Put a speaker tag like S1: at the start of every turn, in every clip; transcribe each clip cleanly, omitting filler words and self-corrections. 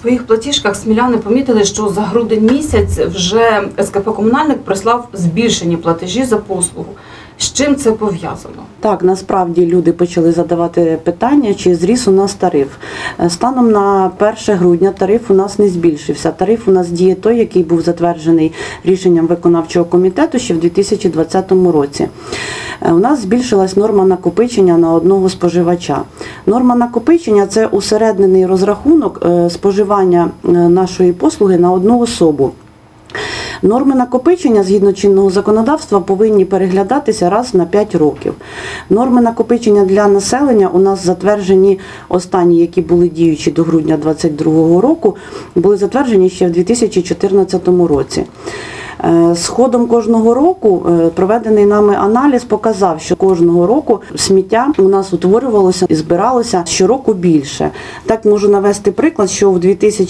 S1: своїх платіжках сміляни помітили, що за грудень місяць вже СКП «Комунальник» прислав збільшені платежі за послугу. З чим це пов'язано?
S2: Так, насправді люди почали задавати питання, чи зріс у нас тариф. Станом на 1 грудня тариф у нас не збільшився. Тариф у нас діє той, який був затверджений рішенням виконавчого комітету ще в 2020 році. У нас збільшилась норма накопичення на одного споживача. Норма накопичення – це усереднений розрахунок споживання нашої послуги на одну особу. Норми накопичення, згідно чинного законодавства, повинні переглядатися раз на 5 років. Норми накопичення для населення у нас затверджені, останні, які були діючі до грудня 2022 року, були затверджені ще в 2014 році. З ходом кожного року проведений нами аналіз показав, що кожного року сміття у нас утворювалося і збиралося щороку більше. Так можу навести приклад, що в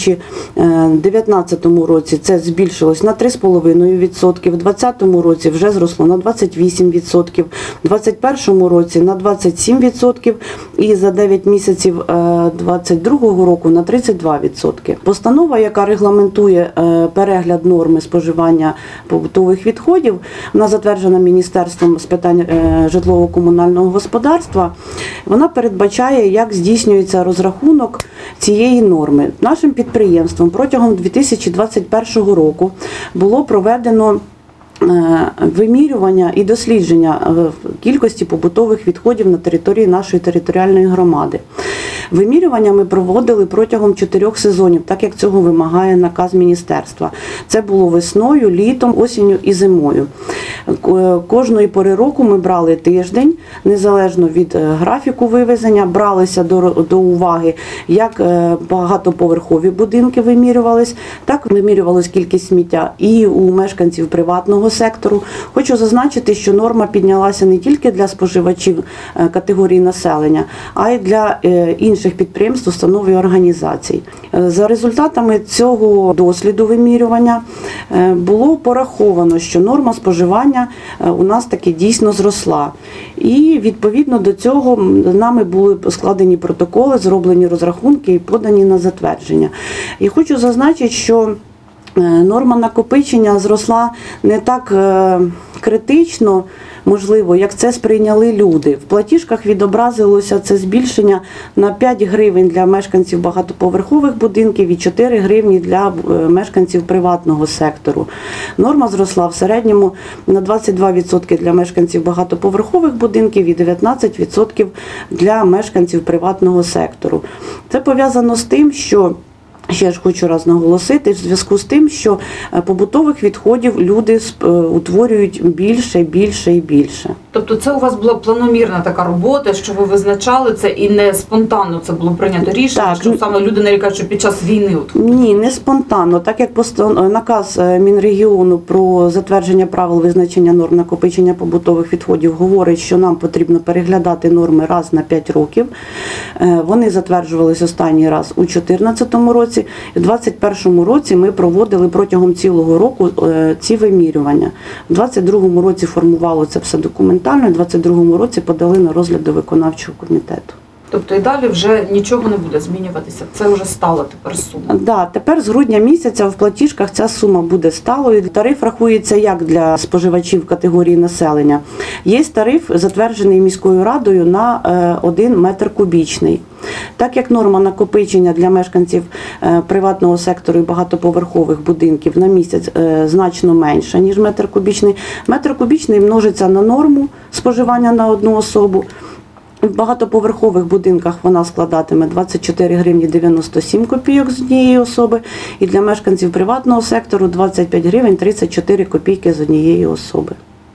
S2: 2019 році це збільшилось на 3,5%, в 2020 році вже зросло на 28%, в 2021 році на 27% і за 9 місяців 2022 року на 32%. Постанова, яка регламентує перегляд норми споживання побутових відходів, вона затверджена Міністерством з питань житлово-комунального господарства, вона передбачає, як здійснюється розрахунок цієї норми. Нашим підприємством протягом 2021 року було проведено вимірювання і дослідження кількості побутових відходів на території нашої територіальної громади. Вимірювання ми проводили протягом 4 сезонів, так як цього вимагає наказ міністерства. Це було весною, літом, осінню і зимою. Кожної пори року ми брали тиждень, незалежно від графіку вивезення, бралися до уваги, як багатоповерхові будинки вимірювались, так вимірювалась кількість сміття і у мешканців приватного сектору. Хочу зазначити, що норма піднялася не тільки для споживачів категорії населення, а й для інших підприємств, установ і організацій. За результатами цього досліду вимірювання було пораховано, що норма споживання у нас таки дійсно зросла. І відповідно до цього нами були складені протоколи, зроблені розрахунки і подані на затвердження. І хочу зазначити, що норма накопичення зросла не так критично, можливо, як це сприйняли люди. В платіжках відобразилося це збільшення на 5 гривень для мешканців багатоповерхових будинків і 4 гривні для мешканців приватного сектору. Норма зросла в середньому на 22% для мешканців багатоповерхових будинків і 19% для мешканців приватного сектору. Це пов'язано з тим, що ще ж хочу раз наголосити, в зв'язку з тим, що побутових відходів люди утворюють більше, більше і більше.
S1: Тобто це у вас була планомірна така робота, що ви визначали це і не спонтанно це було прийнято рішення,
S2: так,
S1: що саме люди нарікають, що під час війни?
S2: Ні, не спонтанно. Так як наказ Мінрегіону про затвердження правил визначення норм накопичення побутових відходів говорить, що нам потрібно переглядати норми раз на 5 років. Вони затверджувалися останній раз у 2014 році. У 2021 році ми проводили протягом цілого року ці вимірювання. У 2022 році формувало це все документально, у 2022 році подали на розгляд до виконавчого комітету.
S1: Тобто і далі вже нічого не буде змінюватися, це вже стала тепер сума?
S2: Так, да, тепер з грудня місяця в платіжках ця сума буде сталою. Тариф рахується як для споживачів категорії населення. Є тариф, затверджений міською радою на 1 метр кубічний. Так як норма накопичення для мешканців приватного сектору і багатоповерхових будинків на місяць значно менша, ніж метр кубічний множиться на норму споживання на одну особу. В багатоповерхових будинках вона складатиме 24 гривні 97 копійок з однієї особи, і для мешканців приватного сектору 25 гривень 34 копійки з однієї особи.